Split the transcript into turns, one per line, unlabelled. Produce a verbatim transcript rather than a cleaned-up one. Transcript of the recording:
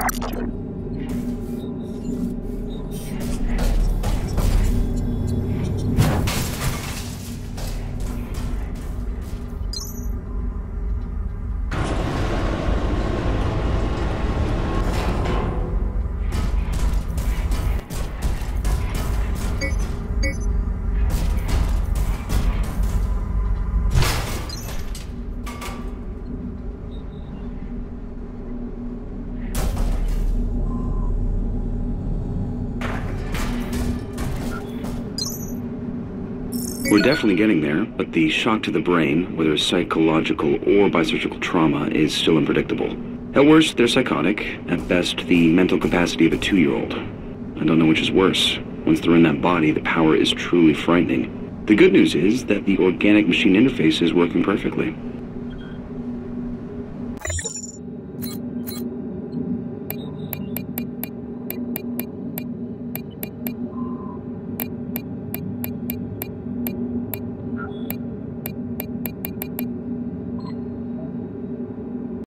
We're definitely getting there, but the shock to the brain, whether psychological or by surgical trauma, is still unpredictable. At worst, they're psychotic. At best, the mental capacity of a two-year-old. I don't know which is worse. Once they're in that body, the power is truly frightening. The good news is that the organic-machine interface is working perfectly.